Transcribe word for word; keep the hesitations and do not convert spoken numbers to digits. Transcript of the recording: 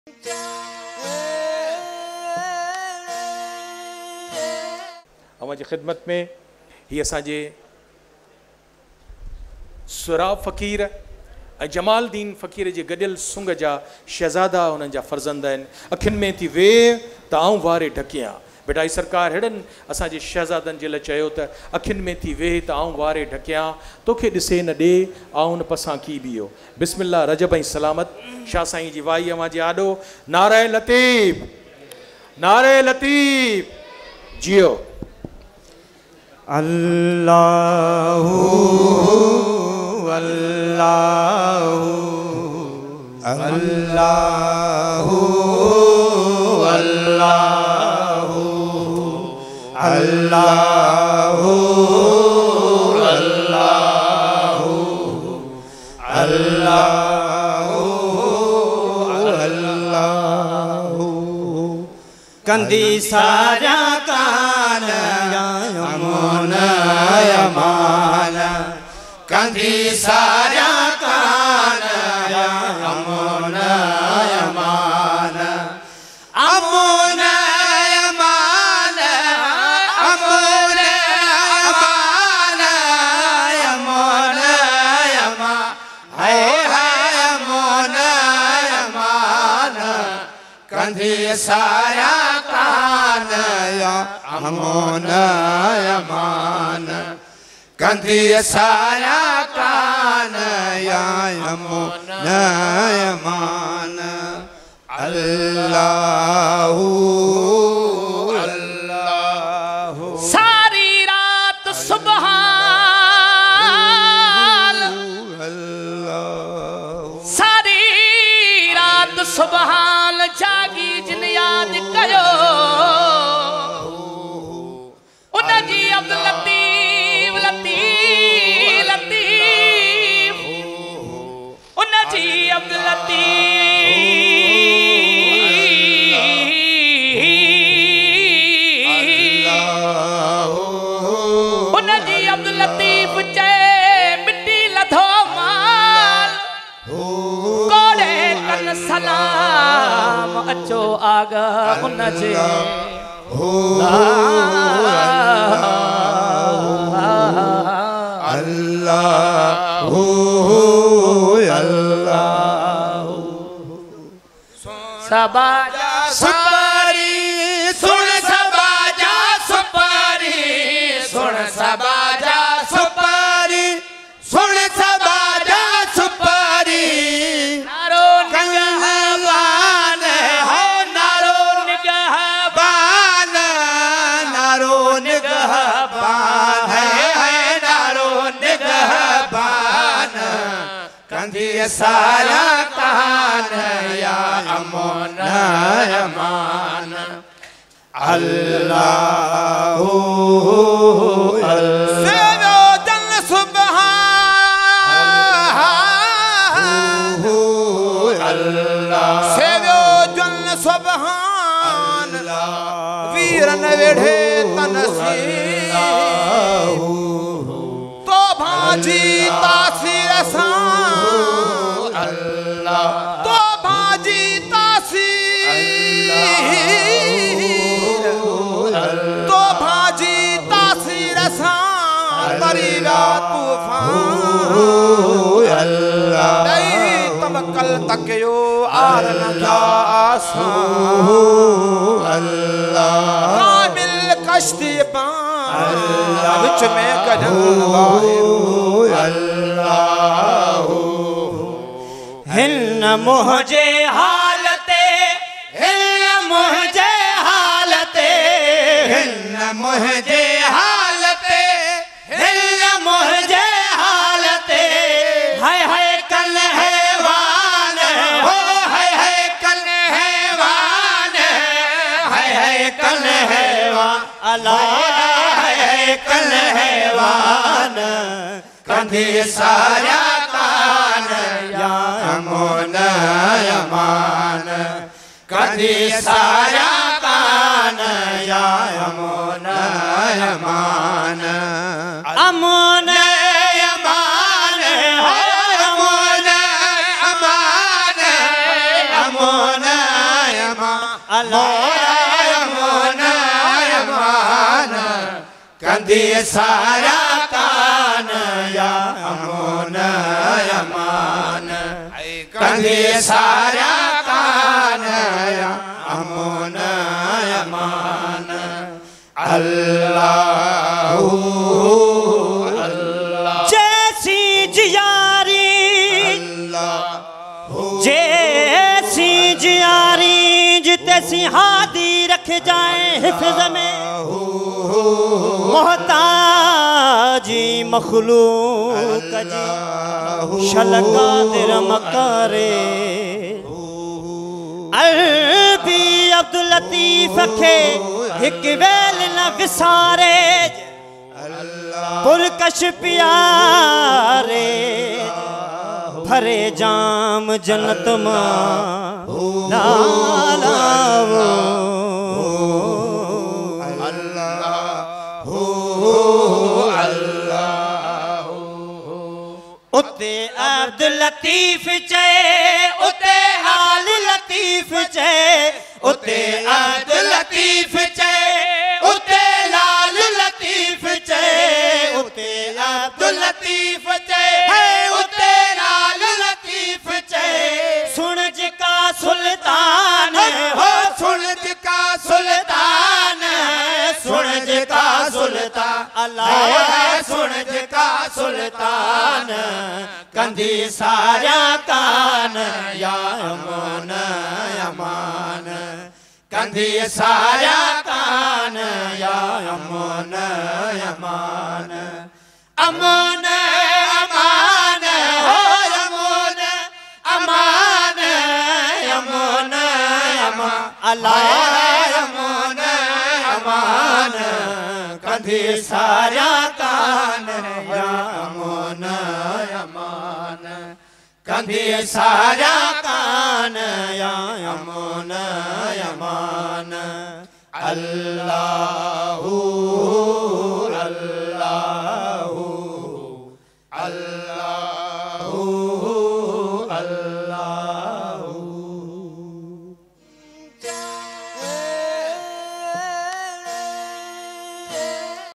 हमारी खिदमत में ही असांजे सुरा फ़कीर जमालदीन फ़कीर जे गडियल सुंग जा शहज़ादा उन्हनि जा फ़र्ज़ंद आहिनि। अखियुनि में थी वे त आऊं वारे ढकियां। बेटा ही सरकार हेड़नि असांजे शहज़ादनि जे लाइ चयो त अखियुनि में थी वे त आऊं वारे ढकियां, तोखे ॾिसे न ॾे आऊं न पसां की बियो। बिस्मिल्लाह रजब ऐं सलामत शाह साईं जी वाई अवां जे आॾो। नारे लतीफ़, नारे लतीफ़ जियो। अल्लाहु अल्लाहु अल्लाहु अल्लाहु अल्लाहु अल्लाहु अल्लाहु कंदी सारा कान अमन अमान कंदी सारा कान अमन अमान अमन अमान अमन अमान अमन अमान हाय हाय अमन अमान कंदी सारा कान अमन अमान कंदी सारा कान अमन अमान अल्लाहु अल्लाहु सारी रात सुबहान अल्लाहु सारी रात सुबहान जागी जिन याद कयो उनजी अब्दुल लतीफ लतीफ लतीफ उनजी अब्दुल लतीफ उनजी अब्दुल लतीफ चए मिट्टी लधो माल कोड़े कन सलाम अचो आगा उनजे अल्लाहु अल्लाहु सबाजा सुपारी सुन सबाजा सुपारी सुन सबाजा सुपारी सुन सबाजा सुपारी नारो निगहबान हो नारो निगहबान नारो निगहबान है है नारो निगहबान कंधी सारा कान या अमन अमान अल्लाहु अल्लाहु जन सुबहान अल्लाह सेवो जन सुबहान वीरन वेढ़े तनसीर तो भाजी तासीर सान अल्लाह तो भाजी तासीर तो भाजी तासीर सान दरिया तूफान अल्लाह नहीं तवक्कल तक यो आर न क्या आसान अल्लाह कामिल कश्ती पान विच में कदम अल्लाह हिन मुझे हालते हिन मुझे हालते हिन मुझे हालते हिन मुझे हालते हाय हाय कल हैवान हो हाय हाय कल हैवान हाय हाय कल हैवान अल्लाह हाय हाय कल हैवान कंधी सारा कान या अमन अमान कंधी सारा कान या अमन अमान अमन अमान है अमन अमान अमन मोरा यमुन यमान कंदी सारा कान या यमुन यमान कंदी सारा कान या यमुन यमान अल्लाह जैसी जियारी जैसी जियारी जितैसी हादी रख जाए हिफ्ज़ में मोहताजी मखलूक जी शलकादिर मकारे अरबी अब्दुल लतीफ़ खे हिक वेल न विसारे पुरकश प्यारे भरे जाम जन्नत मां लालावो उते अब्दुल लतीफ़ चे उते हाल लतीफ़ चे उते अब्दुल लतीफ़ चे उते लाल लतीफ़ चे उते अब्दुल लतीफ़ चे उते लाल लतीफ़ चे सुन जिका सुल्तान हो सुन जिका सुल्तान सुन जिका सुल्तान अल्लाह सुन जिका सुल्तान कंदी सारा कान या यमुन यमान कंदी सारा कान या यमुन यमान अमन अमान हो यमुन अमान यमुन यमान अल्लाह यमुन यमान कंदी सारा कान या यमुन यमान कंदी सारा कान या यमुन यमान अल्लाहु अल्लाहु अल्लाहु अल्लाह